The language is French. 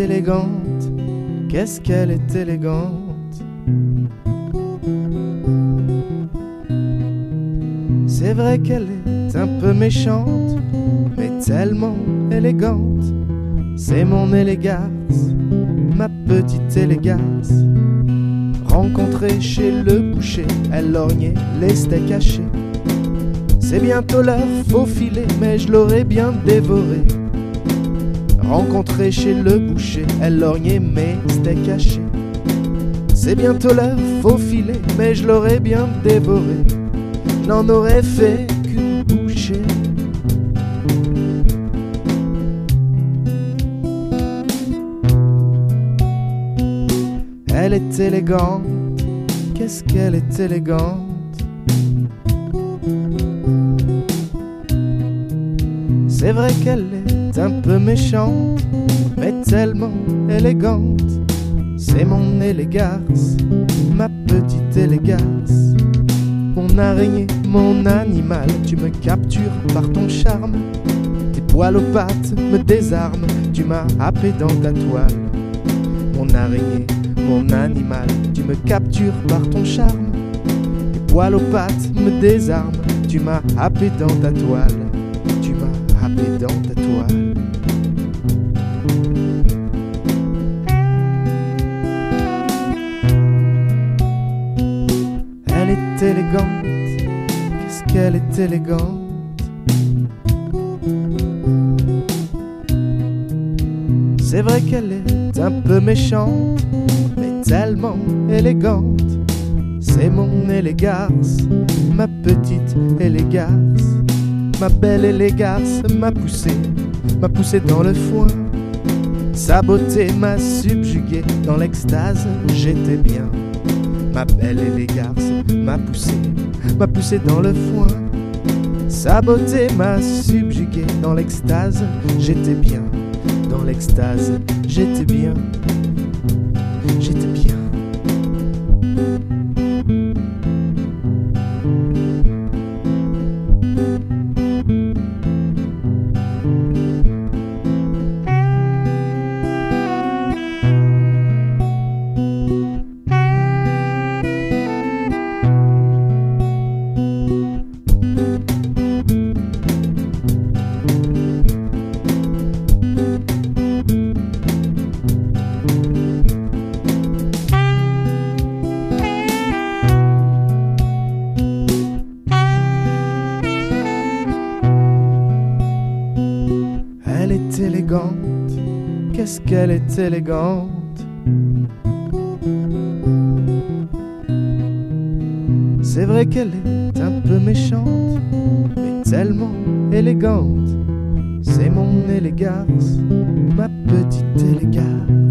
élégante, qu'est-ce qu'elle est élégante. C'est vrai qu'elle est un peu méchante, mais tellement élégante. C'est mon élégance, ma petite élégance. Rencontrée chez le boucher, elle lorgnait les steaks hachés. C'est bientôt l'heure, faut filer, mais je l'aurais bien dévoré. Rencontrée chez le boucher, elle lorgnait mes steaks hachés. C'est bientôt l'heure, faut filer, mais je l'aurais bien dévoré. Je n'en aurais fait qu'une bouchée. Elle est élégante, qu'est-ce qu'elle est élégante. C'est vrai qu'elle est un peu méchante, mais tellement élégante. C'est mon élégance, ma petite élégance. Mon araignée, mon animal, tu me captures par ton charme. Tes poils aux pattes me désarment, tu m'as happé dans ta toile. Mon araignée, mon animal, tu me captures par ton charme. Tes poils aux pattes me désarment, tu m'as happé dans ta toile. Tu m'as happé dans ta toile. Elle est élégante, qu'est-ce qu'elle est élégante. C'est vrai qu'elle est un peu méchante, mais tellement élégante. C'est mon élégance, ma petite élégance. Ma belle élégance m'a poussé dans le foin. Sa beauté m'a subjugué, dans l'extase j'étais bien. Ma belle élégance m'a poussé dans le foin. Sa beauté m'a subjugué, dans l'extase j'étais bien. Dans l'extase j'étais bien. J'étais bien. Elle est élégante, qu'est-ce qu'elle est élégante. C'est vrai qu'elle est un peu méchante, mais tellement élégante. C'est mon élégance, ma petite élégance.